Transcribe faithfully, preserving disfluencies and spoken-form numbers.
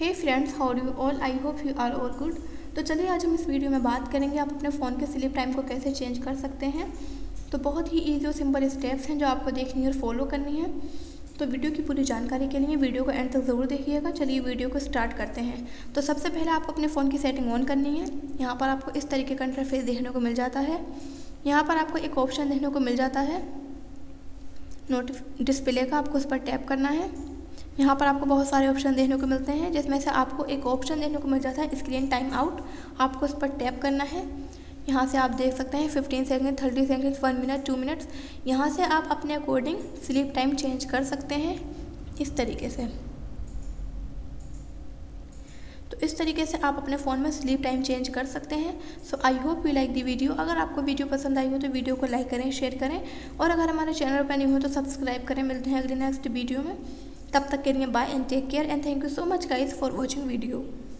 Hey friends, how do you all? I hope you are all good. तो चलिए आज हम इस वीडियो में बात करेंगे आप अपने फ़ोन के स्लीप टाइम को कैसे चेंज कर सकते हैं। तो बहुत ही ईजी और सिंपल स्टेप्स हैं जो आपको देखनी है और फॉलो करनी है। तो वीडियो की पूरी जानकारी के लिए वीडियो को एंड तक ज़रूर देखिएगा। चलिए वीडियो को स्टार्ट करते हैं। तो सबसे पहले आपको अपने फ़ोन की सेटिंग ऑन करनी है। यहाँ पर आपको इस तरीके का इंटरफेस देखने को मिल जाता है। यहाँ पर आपको एक ऑप्शन देखने को मिल जाता है नोटिफ डिस्प्ले का, आपको उस पर टैप करना है। यहाँ पर आपको बहुत सारे ऑप्शन देखने को मिलते हैं, जिसमें से आपको एक ऑप्शन देखने को मिल जाता है स्क्रीन टाइम आउट। आपको उस पर टैप करना है। यहाँ से आप देख सकते हैं fifteen second, thirty second, one minute, two minutes. यहाँ से आप अपने अकॉर्डिंग स्लीप टाइम चेंज कर सकते हैं इस तरीके से। तो इस तरीके से आप अपने फ़ोन में स्लीप टाइम चेंज कर सकते हैं। So I hope you like the video. अगर आपको वीडियो पसंद आई हो तो वीडियो को लाइक करें, शेयर करें, और अगर हमारे चैनल पर नहीं हो तो सब्सक्राइब करें। मिलते हैं अगले नेक्स्ट वीडियो में। तब तक के लिए bye and take care and thank you so much guys for watching video.